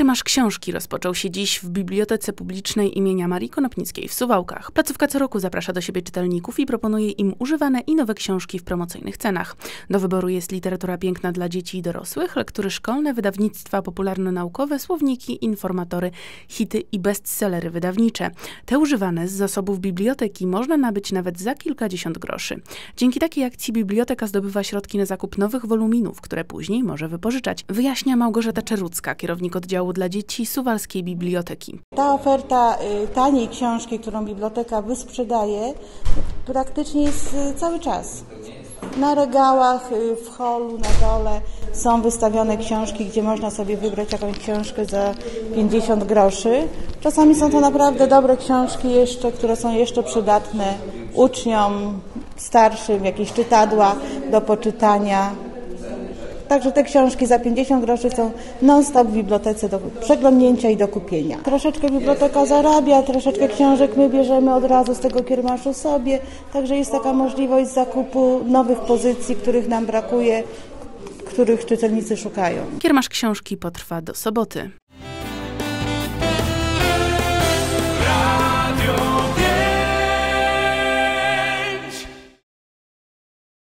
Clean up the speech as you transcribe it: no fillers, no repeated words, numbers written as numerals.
Kiermasz książki rozpoczął się dziś w Bibliotece Publicznej imienia Marii Konopnickiej w Suwałkach. Placówka co roku zaprasza do siebie czytelników i proponuje im używane i nowe książki w promocyjnych cenach. Do wyboru jest literatura piękna dla dzieci i dorosłych, lektury szkolne, wydawnictwa popularno-naukowe, słowniki, informatory, hity i bestsellery wydawnicze. Te używane z zasobów biblioteki można nabyć nawet za kilkadziesiąt groszy. Dzięki takiej akcji biblioteka zdobywa środki na zakup nowych woluminów, które później może wypożyczać. Wyjaśnia Małgorzata Czerucka, kierownik oddziału dla dzieci Suwalskiej Biblioteki. Ta oferta taniej książki, którą biblioteka wysprzedaje, praktycznie jest cały czas. Na regałach, w holu, na dole są wystawione książki, gdzie można sobie wybrać jakąś książkę za 50 groszy. Czasami są to naprawdę dobre książki jeszcze, które są jeszcze przydatne uczniom starszym, jakieś czytadła do poczytania. Także te książki za 50 groszy są non-stop w bibliotece do przeglądnięcia i do kupienia. Troszeczkę biblioteka zarabia, troszeczkę książek my bierzemy od razu z tego kiermaszu sobie, także jest taka możliwość zakupu nowych pozycji, których nam brakuje, których czytelnicy szukają. Kiermasz książki potrwa do soboty.